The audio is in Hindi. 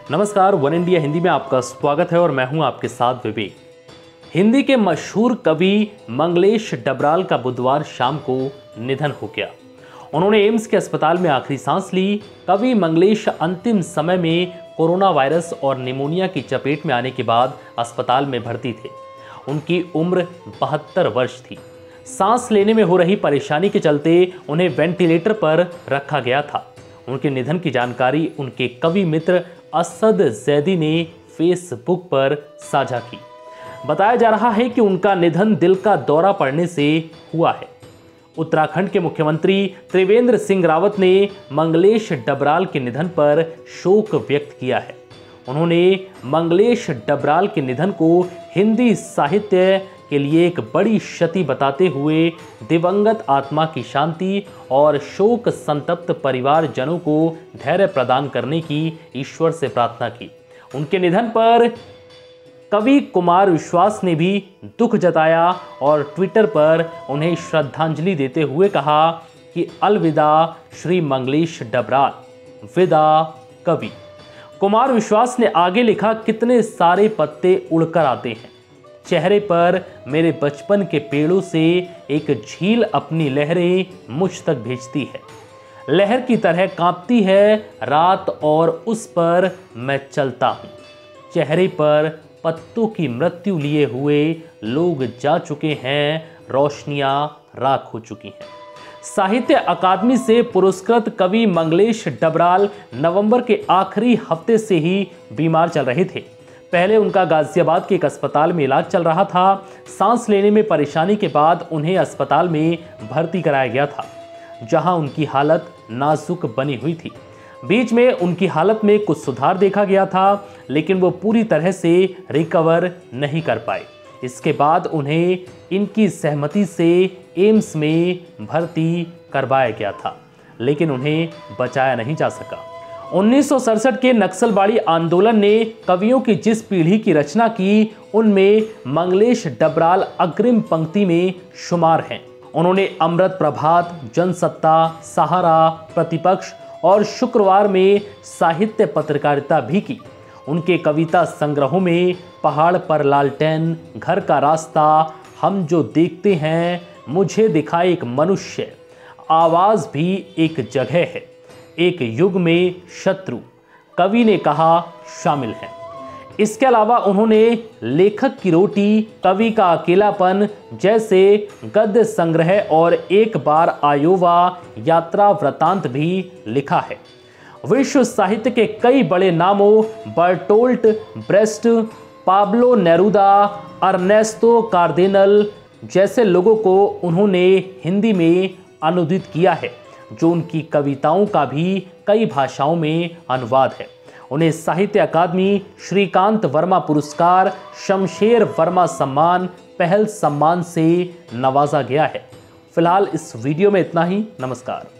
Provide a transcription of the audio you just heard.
नमस्कार, वन इंडिया हिंदी में आपका स्वागत है और मैं हूं आपके साथ विवेक। हिंदी के मशहूर कवि मंगलेश डबराल का बुधवार शाम को निधन हो गया। उन्होंने एम्स के अस्पताल में आखिरी सांस ली। कवि मंगलेश अंतिम समय में कोरोना वायरस और निमोनिया की चपेट में आने के बाद अस्पताल में भर्ती थे। उनकी उम्र 72 वर्ष थी। सांस लेने में हो रही परेशानी के चलते उन्हें वेंटिलेटर पर रखा गया था। उनके निधन की जानकारी उनके कवि मित्र असद जैदी ने फेसबुक पर साझा की। बताया जा रहा है कि उनका निधन दिल का दौरा पड़ने से हुआ है। उत्तराखंड के मुख्यमंत्री त्रिवेंद्र सिंह रावत ने मंगलेश डबराल के निधन पर शोक व्यक्त किया है। उन्होंने मंगलेश डबराल के निधन को हिंदी साहित्य के लिए एक बड़ी क्षति बताते हुए दिवंगत आत्मा की शांति और शोक संतप्त परिवारजनों को धैर्य प्रदान करने की ईश्वर से प्रार्थना की। उनके निधन पर कवि कुमार विश्वास ने भी दुख जताया और ट्विटर पर उन्हें श्रद्धांजलि देते हुए कहा कि अलविदा श्री मंगलेश डबराल, विदा कवि। कुमार विश्वास ने आगे लिखा, कितने सारे पत्ते उड़कर आते हैं, चेहरे पर मेरे बचपन के पेड़ों से एक झील अपनी लहरें मुझ तक भेजती है। लहर की तरह कांपती है रात और उस पर मैं चलता हूँ। चेहरे पर पत्तों की मृत्यु लिए हुए लोग जा चुके हैं, रोशनियां राख हो चुकी हैं। साहित्य अकादमी से पुरस्कृत कवि मंगलेश डबराल नवंबर के आखिरी हफ्ते से ही बीमार चल रहे थे। पहले उनका गाजियाबाद के एक अस्पताल में इलाज चल रहा था। सांस लेने में परेशानी के बाद उन्हें अस्पताल में भर्ती कराया गया था, जहां उनकी हालत नाजुक बनी हुई थी। बीच में उनकी हालत में कुछ सुधार देखा गया था, लेकिन वो पूरी तरह से रिकवर नहीं कर पाए। इसके बाद उन्हें इनकी सहमति से एम्स में भर्ती करवाया गया था, लेकिन उन्हें बचाया नहीं जा सका। 1967 के नक्सलवाड़ी आंदोलन ने कवियों की जिस पीढ़ी की रचना की, उनमें मंगलेश डबराल अग्रिम पंक्ति में शुमार हैं। उन्होंने अमृत प्रभात, जनसत्ता, सहारा, प्रतिपक्ष और शुक्रवार में साहित्य पत्रकारिता भी की। उनके कविता संग्रहों में पहाड़ पर लालटेन, घर का रास्ता, हम जो देखते हैं, मुझे दिखाए एक मनुष्य, आवाज भी एक जगह है, एक युग में शत्रु, कवि ने कहा शामिल हैं। इसके अलावा उन्होंने लेखक की रोटी, कवि का अकेलापन जैसे गद्य संग्रह और एक बार आयोवा यात्रा वृतांत भी लिखा है। विश्व साहित्य के कई बड़े नामों Bertolt Brecht, Pablo Neruda, Ernesto Cardenal जैसे लोगों को उन्होंने हिंदी में अनुदित किया है, जो उनकी कविताओं का भी कई भाषाओं में अनुवाद है। उन्हें साहित्य अकादमी श्रीकांत वर्मा पुरस्कार, शमशेर वर्मा सम्मान, पहल सम्मान से नवाजा गया है। फिलहाल इस वीडियो में इतना ही। नमस्कार।